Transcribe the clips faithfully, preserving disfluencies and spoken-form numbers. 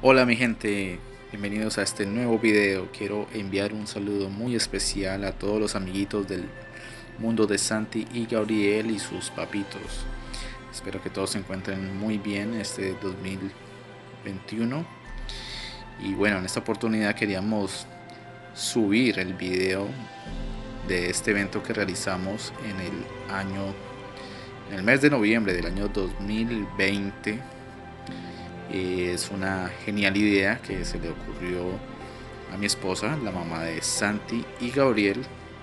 Hola mi gente, bienvenidos a este nuevo video. Quiero enviar un saludo muy especial a todos los amiguitos del mundo de Santi y Gabriel y sus papitos. Espero que todos se encuentren muy bien este dos mil veintiuno. Y bueno, en esta oportunidad queríamos subir el video de este evento que realizamos en el año, en el mes de noviembre del año dos mil veinte. Es una genial idea que se le ocurrió a mi esposa, la mamá de Santi y Gabriel.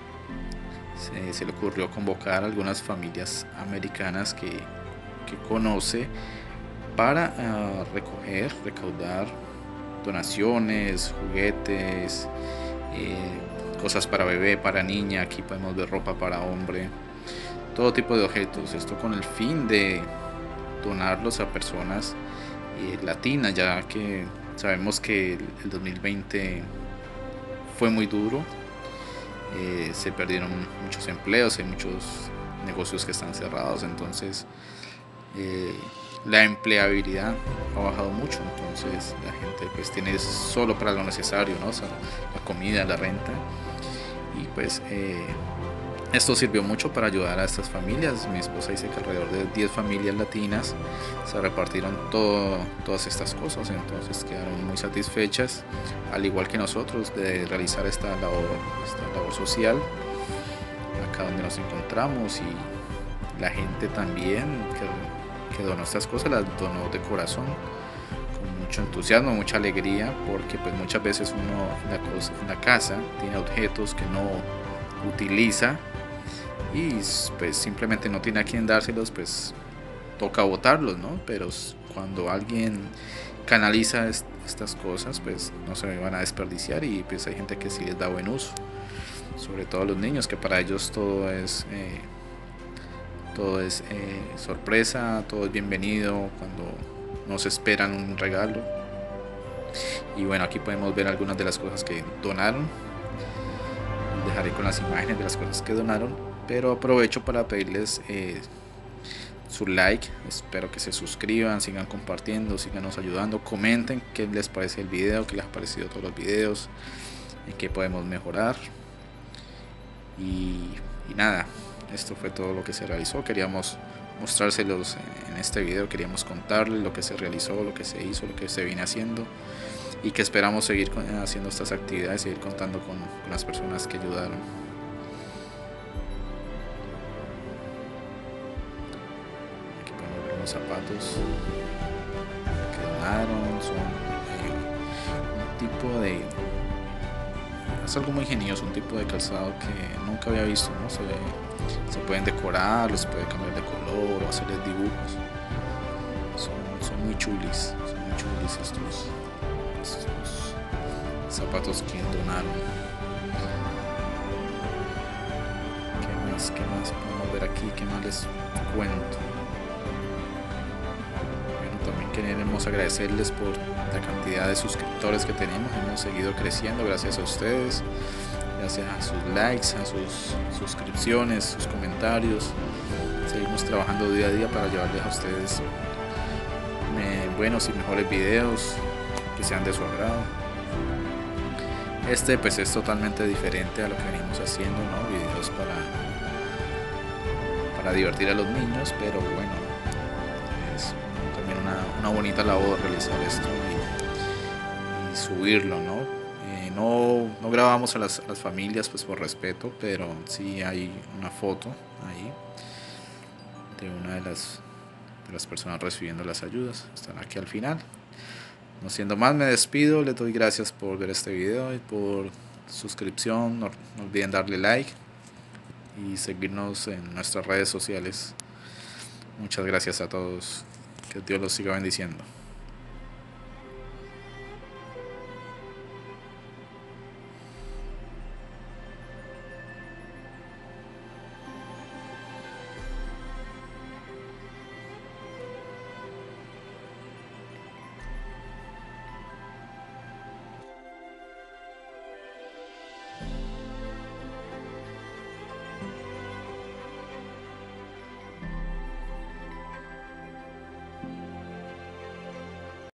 Se, se le ocurrió convocar a algunas familias americanas que, que conoce para uh, recoger, recaudar donaciones, juguetes, eh, cosas para bebé, para niña. Aquí podemos ver ropa para hombre, todo tipo de objetos. Esto con el fin de donarlos a personas eh, latinas, ya que sabemos que el, el dos mil veinte fue muy duro. Eh, se perdieron muchos empleos, hay muchos negocios que están cerrados, entonces eh, la empleabilidad ha bajado mucho, entonces la gente pues tiene solo para lo necesario, ¿no? O sea, la comida, la renta, y pues eh, esto sirvió mucho para ayudar a estas familias. Mi esposa dice que alrededor de diez familias latinas se repartieron todo, todas estas cosas, entonces quedaron muy satisfechas, al igual que nosotros, de realizar esta labor, esta labor social acá donde nos encontramos. Y la gente también que, que donó estas cosas las donó de corazón, con mucho entusiasmo, mucha alegría, porque pues muchas veces uno en la, cosa, en la casa tiene objetos que no utiliza y pues simplemente no tiene a quien dárselos, pues toca botarlos, ¿no? Pero cuando alguien canaliza est estas cosas, pues no se van a desperdiciar, y pues hay gente que sí les da buen uso, sobre todo a los niños, que para ellos todo es eh, todo es eh, sorpresa, todo es bienvenido cuando nos esperan un regalo. Y bueno, aquí podemos ver algunas de las cosas que donaron. Dejaré con las imágenes de las cosas que donaron, pero aprovecho para pedirles eh, su like. Espero que se suscriban, sigan compartiendo, síganos ayudando, comenten qué les parece el video, qué les ha parecido todos los videos, en qué podemos mejorar. Y, y nada, esto fue todo lo que se realizó. Queríamos mostrárselos en este video, queríamos contarles lo que se realizó, lo que se hizo, lo que se viene haciendo, y que esperamos seguir haciendo estas actividades, seguir contando con, con las personas que ayudaron. Aquí podemos ver unos zapatos que donaron, son eh, un tipo de, es algo muy ingenioso, un tipo de calzado que nunca había visto, ¿no? Se, se pueden decorar, los puede cambiar de color o hacerles dibujos. Son, son muy chulis, son muy chulis estos, estos zapatos que donaron. ¿Qué más? ¿Qué más podemos ver aquí? ¿Qué más les cuento? Bueno, también queremos agradecerles por la cantidad de suscriptores que tenemos. Hemos seguido creciendo gracias a ustedes, gracias a sus likes, a sus suscripciones, sus comentarios. Seguimos trabajando día a día para llevarles a ustedes eh, buenos y mejores videos que sean de su agrado. Este pues es totalmente diferente a lo que venimos haciendo, ¿no? Videos para, para divertir a los niños, pero bueno, es también una, una bonita labor realizar esto y, y subirlo, ¿no? Eh, no, no grabamos a las, a las familias pues por respeto, pero sí hay una foto ahí de una de las, de las personas recibiendo las ayudas. Están aquí al final. No siendo más, me despido, les doy gracias por ver este video y por suscripción. No, no olviden darle like y seguirnos en nuestras redes sociales. Muchas gracias a todos, que Dios los siga bendiciendo.